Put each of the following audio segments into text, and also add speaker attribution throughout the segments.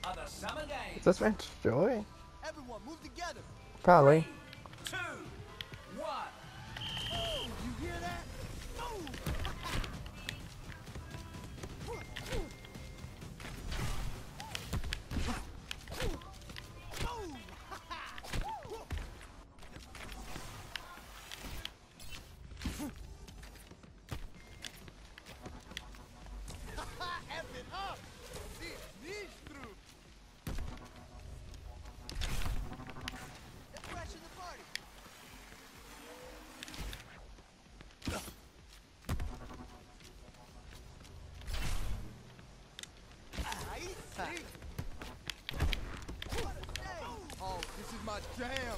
Speaker 1: Is this match Joy?
Speaker 2: Everyone, move together.
Speaker 1: Probably.
Speaker 3: 3, 2, 1.
Speaker 2: Oh, you hear that? Oh. Oh, this is my jam.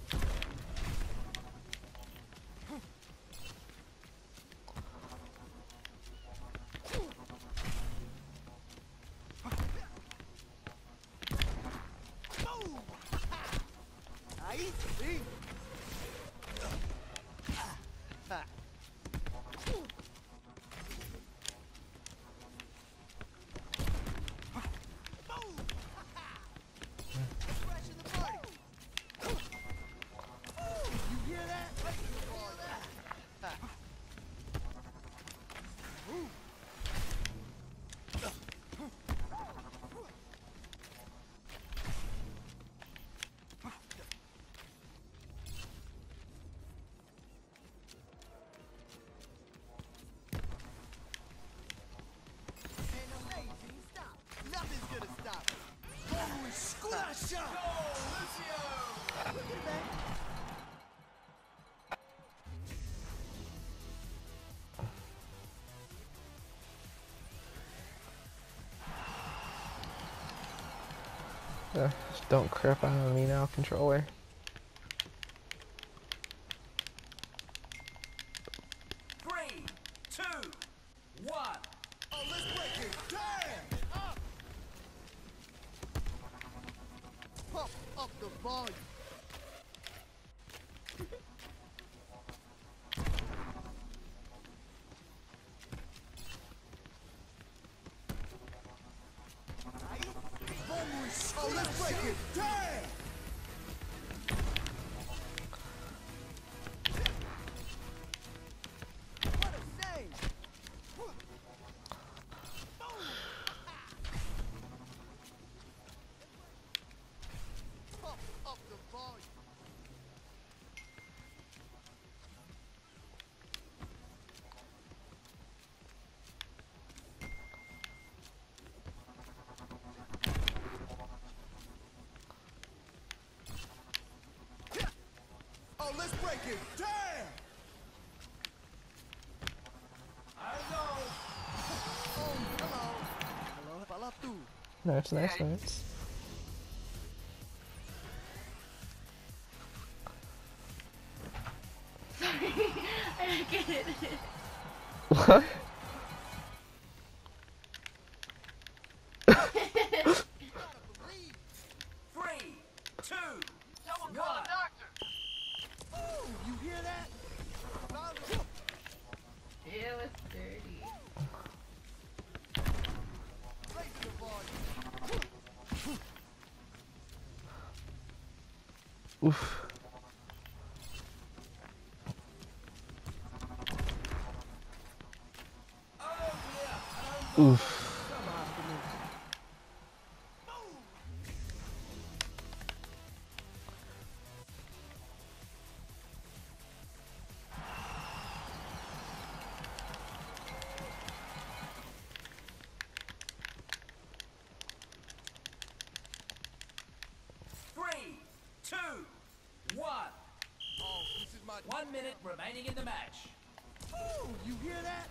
Speaker 2: Go, Lucio! Look at that.
Speaker 1: Just don't crap out on me now, controller.
Speaker 3: Three, two, one.
Speaker 2: Oh, let's break it. Damn! Up! Pump up the volume. Oh, let's break it. Damn! What a shame! Pump up the volume. Oh, let's break it. Damn!
Speaker 3: I go.
Speaker 2: Oh, hello. Hello, fala tu.
Speaker 1: Nice, nice, nice.
Speaker 4: Sorry, I don't get it.
Speaker 1: What?
Speaker 3: Three, two,
Speaker 2: Someone
Speaker 3: one.
Speaker 2: call a doctor. Oh, you hear that?
Speaker 4: It was dirty.
Speaker 2: Raise the volume.
Speaker 1: Oof. Oof.
Speaker 3: Three, two, one.
Speaker 2: Oh, this is my
Speaker 3: 1 minute remaining in the match.
Speaker 2: Oh, you hear that?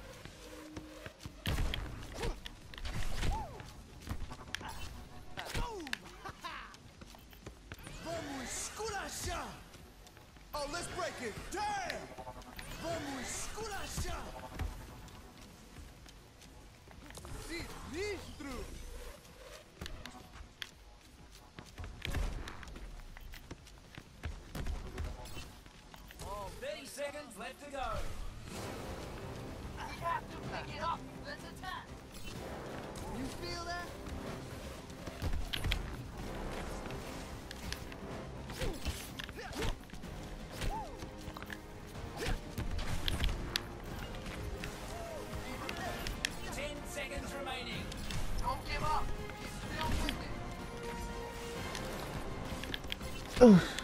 Speaker 2: Vamos esculachar! Oh, let's break it! Damn! Vamos esculachar! Sinistro!
Speaker 3: Oh, 30 seconds left to go.
Speaker 2: We have to pick it up! Let's attack! You feel that?
Speaker 1: Oof.